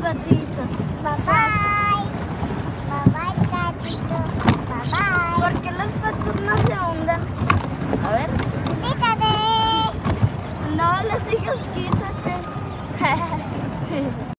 gatito. Bye bye. Bye bye, gatito. Bye bye. ¿Por qué los patos no se hunden? A ver. Dígate. No les digas que